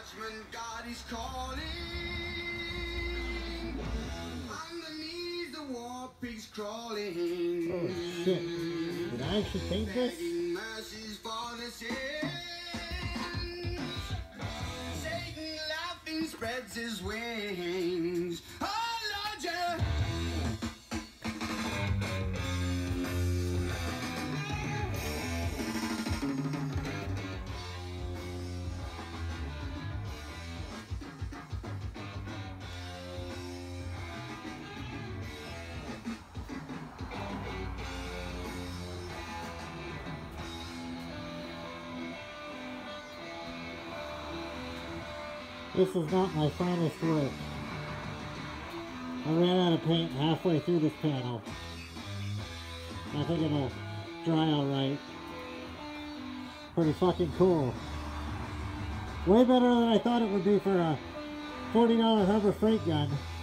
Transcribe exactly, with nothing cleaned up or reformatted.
Judgment God is calling. Underneath the war pigs crawling. Oh shit. Did I actually paint this? Begging mercies for the sins. Satan laughing spreads his wings. Oh Lord, yeah. This is not my finest work. I ran out of paint halfway through this panel. I think it'll dry alright. Pretty fucking cool. Way better than I thought it would be for a forty dollar Harbor Freight gun.